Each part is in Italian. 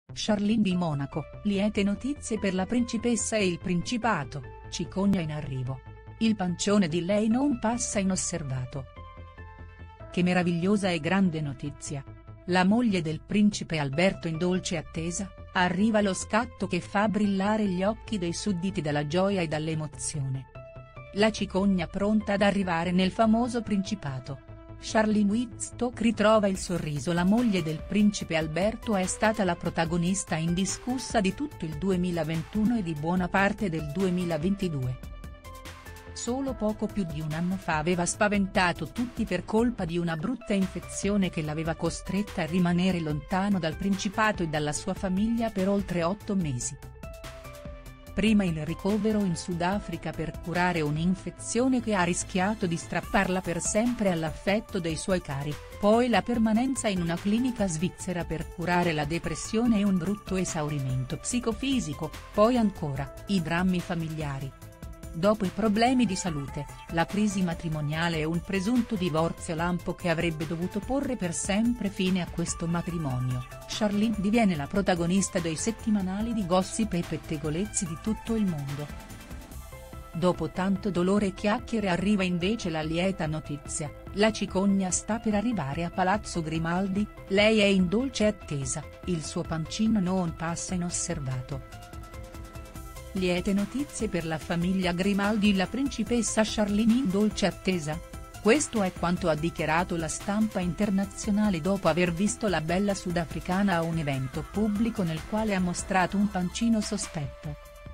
Charlene di Monaco, liete notizie per la principessa e il principato, cicogna in arrivo. Il pancione di lei non passa inosservato. Che meravigliosa e grande notizia! La moglie del principe Alberto in dolce attesa, arriva lo scatto che fa brillare gli occhi dei sudditi dalla gioia e dall'emozione. La cicogna pronta ad arrivare nel famoso principato. Charlene Wittstock ritrova il sorriso. La moglie del principe Alberto è stata la protagonista indiscussa di tutto il 2021 e di buona parte del 2022. Solo poco più di un anno fa aveva spaventato tutti per colpa di una brutta infezione che l'aveva costretta a rimanere lontano dal principato e dalla sua famiglia per oltre 8 mesi. Prima il ricovero in Sudafrica per curare un'infezione che ha rischiato di strapparla per sempre all'affetto dei suoi cari, poi la permanenza in una clinica svizzera per curare la depressione e un brutto esaurimento psicofisico, poi ancora, i drammi familiari. Dopo i problemi di salute, la crisi matrimoniale e un presunto divorzio lampo che avrebbe dovuto porre per sempre fine a questo matrimonio, Charlene diviene la protagonista dei settimanali di gossip e pettegolezzi di tutto il mondo. Dopo tanto dolore e chiacchiere arriva invece la lieta notizia: la cicogna sta per arrivare a Palazzo Grimaldi, lei è in dolce attesa, il suo pancino non passa inosservato. Liete notizie per la famiglia Grimaldi. La principessa Charlene in dolce attesa? Questo è quanto ha dichiarato la stampa internazionale dopo aver visto la bella sudafricana a un evento pubblico nel quale ha mostrato un pancino sospetto.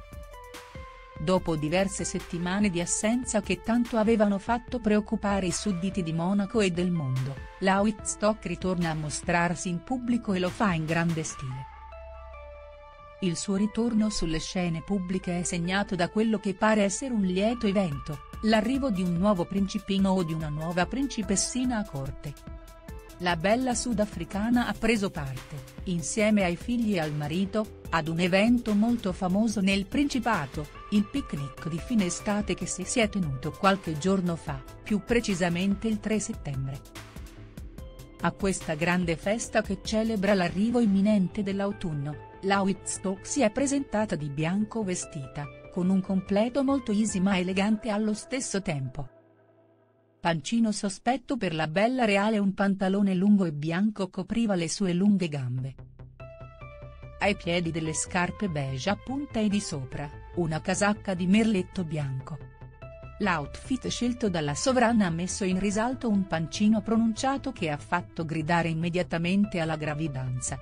Dopo diverse settimane di assenza che tanto avevano fatto preoccupare i sudditi di Monaco e del mondo, la Wittstock ritorna a mostrarsi in pubblico e lo fa in grande stile. Il suo ritorno sulle scene pubbliche è segnato da quello che pare essere un lieto evento, l'arrivo di un nuovo principino o di una nuova principessina a corte. La bella sudafricana ha preso parte, insieme ai figli e al marito, ad un evento molto famoso nel Principato, il picnic di fine estate che si è tenuto qualche giorno fa, più precisamente il 3 settembre. A questa grande festa che celebra l'arrivo imminente dell'autunno, la Wittstock si è presentata di bianco vestita, con un completo molto easy ma elegante allo stesso tempo. Pancino sospetto per la bella reale. Un pantalone lungo e bianco copriva le sue lunghe gambe. Ai piedi delle scarpe beige a punta e di sopra, una casacca di merletto bianco. L'outfit scelto dalla sovrana ha messo in risalto un pancino pronunciato che ha fatto gridare immediatamente alla gravidanza.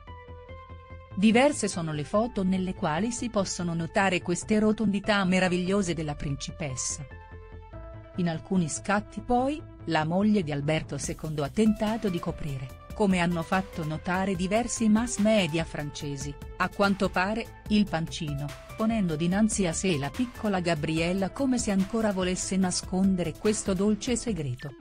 Diverse sono le foto nelle quali si possono notare queste rotondità meravigliose della principessa. In alcuni scatti poi, la moglie di Alberto II ha tentato di coprire, come hanno fatto notare diversi mass media francesi, a quanto pare, il pancino, ponendo dinanzi a sé la piccola Gabriella come se ancora volesse nascondere questo dolce segreto.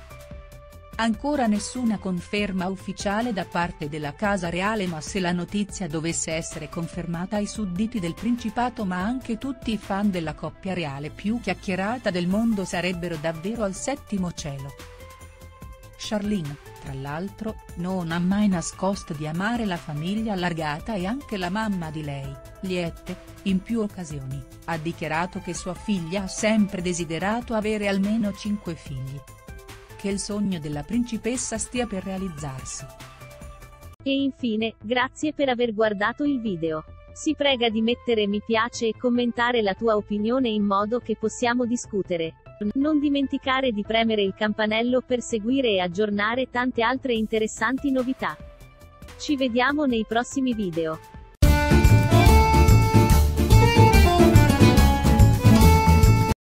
Ancora nessuna conferma ufficiale da parte della casa reale, ma se la notizia dovesse essere confermata ai sudditi del Principato ma anche tutti i fan della coppia reale più chiacchierata del mondo sarebbero davvero al settimo cielo. Charlene, tra l'altro, non ha mai nascosto di amare la famiglia allargata e anche la mamma di lei, Liette, in più occasioni, ha dichiarato che sua figlia ha sempre desiderato avere almeno 5 figli. Che il sogno della principessa stia per realizzarsi. E infine, grazie per aver guardato il video. Si prega di mettere mi piace e commentare la tua opinione in modo che possiamo discutere. Non dimenticare di premere il campanello per seguire e aggiornare tante altre interessanti novità. Ci vediamo nei prossimi video.